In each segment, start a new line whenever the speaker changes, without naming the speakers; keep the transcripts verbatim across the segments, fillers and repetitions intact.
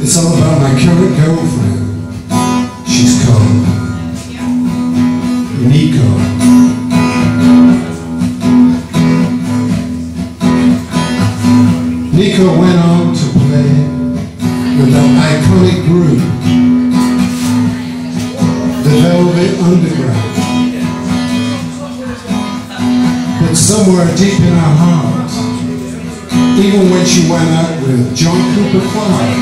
It's all about my current girlfriend. She's called Nico. Nico went on to play with that iconic group, the Velvet Underground. But somewhere deep in her heart, even when she went out with John Cooper Clarke,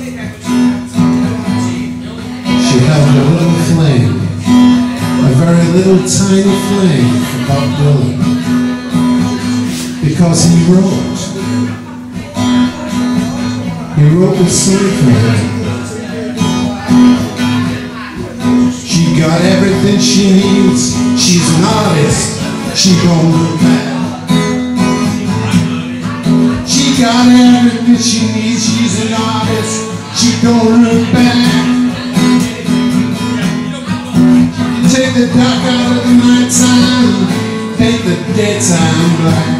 she held a little flame, a very little tiny flame for Bob Dylan, because he wrote. He wrote the song for her. She got everything she needs. She's an artist. She don't look back. She got everything she needs. She's an artist. She don't look back. Take the dark out of the night time. Paint the daytime black.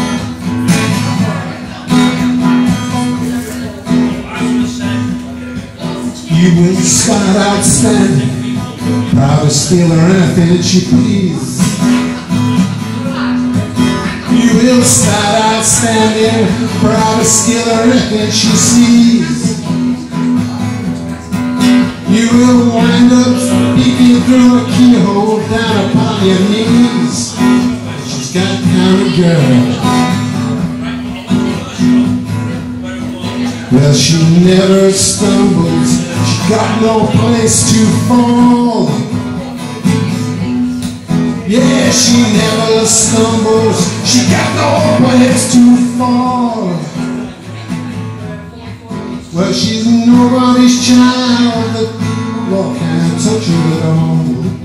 You will start outstanding, proud to steal her anything that she please. You will start outstanding, proud to steal her anything she sees. You will wind up peeking through a keyhole down upon your knees. She's got the kind of girl. Well, she never stumbles. She got no place to fall. Yeah, she never stumbles. She got no place to fall. Well, she's nobody's child. The law can't touch her at all.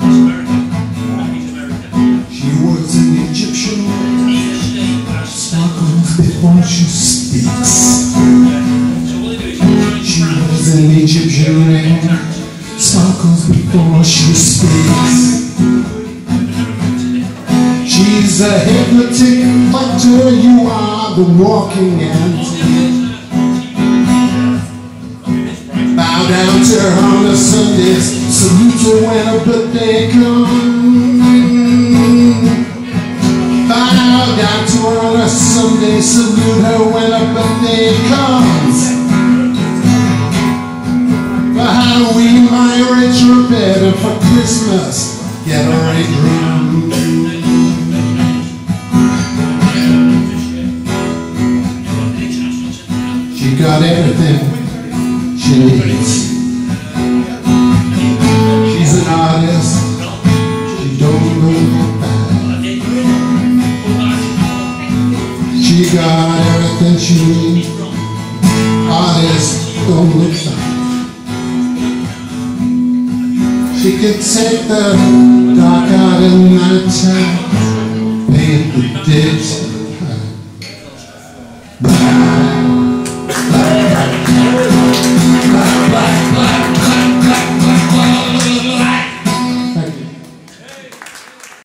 She works in the Egyptian way, sparkles before she speaks. She was in the Egyptian ring, sparkles before she speaks. She's a hypnotic factor, you are the walking antique. Bow down to her on the Sundays, salute her when her birthday comes. Bow down to her on a Sunday, salute her when her birthday comes. For Halloween, my Rachel bed, and for Christmas, get her a drum. She got everything she needs. She's an artist. She don't look back. She got everything she needs. Artist don't look back. She could take the dark out of night time, paint the ditch.